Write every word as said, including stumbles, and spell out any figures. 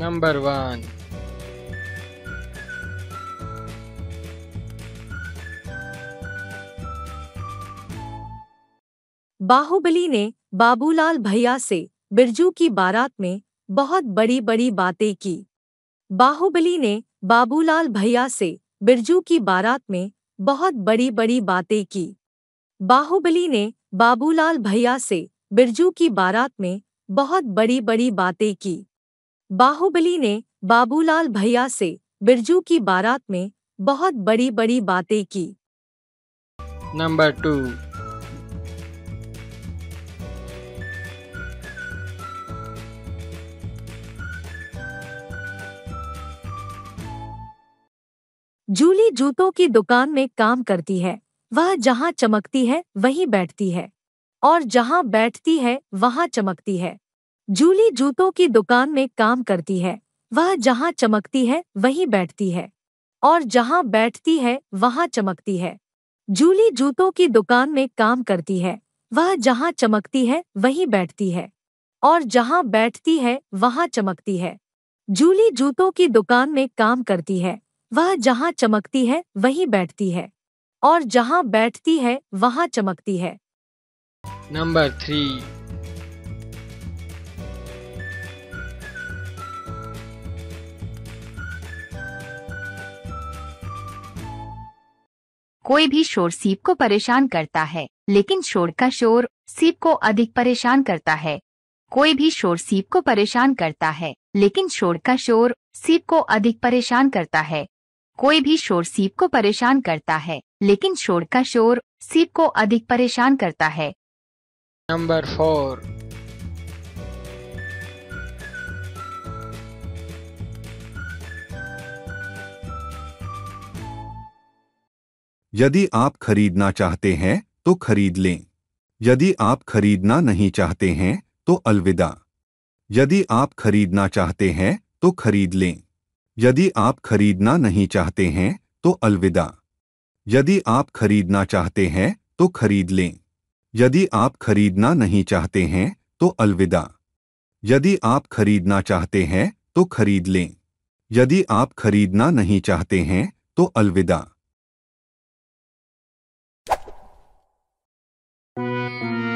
Number one. Baahubali ने बाबूलाल भैया से बिरजू की बारात में बहुत बड़ी बड़ी बातें की। बाहुबली ने बाबूलाल भैया से बिरजू की बारात में बहुत बड़ी बड़ी बातें की। बाहुबली ने बाबूलाल भैया से बिरजू की बारात में बहुत बड़ी बड़ी बातें की। बाहुबली ने बाबूलाल भैया से बिरजू की बारात में बहुत बड़ी बड़ी बातें की। Number two. जूली जूतों की दुकान में काम करती है। वह जहाँ चमकती है वहीं बैठती है, और जहाँ बैठती है वहाँ चमकती है। जूली जूतों की दुकान में काम करती है। वह जहाँ चमकती है वहीं बैठती है, और जहाँ बैठती है वहाँ चमकती है। जूली जूतों की दुकान में काम करती है। वह जहाँ चमकती है वहीं बैठती है, और जहाँ बैठती है वहाँ चमकती है। जूली जूतों की दुकान में काम करती है। वह जहाँ चमकती है वहीं बैठती है, और जहाँ बैठती है वहाँ चमकती है। Number three. कोई भी शोर सीप को परेशान करता है, लेकिन शोर का शोर सीप को अधिक परेशान करता है। कोई भी शोर सीप को परेशान करता है, लेकिन शोर का शोर सीप को अधिक परेशान करता है। कोई भी शोर सीप को परेशान करता है, लेकिन शोर का शोर सीप को अधिक परेशान करता है। Number four. यदि आप खरीदना चाहते हैं तो खरीद लें। यदि आप खरीदना नहीं चाहते हैं तो अलविदा। यदि आप खरीदना चाहते हैं तो खरीद लें। यदि आप खरीदना नहीं चाहते हैं तो अलविदा। यदि आप खरीदना चाहते हैं तो खरीद लें। यदि आप खरीदना नहीं चाहते हैं तो अलविदा। यदि आप खरीदना चाहते हैं तो खरीद लें। यदि आप खरीदना नहीं चाहते हैं तो अलविदा।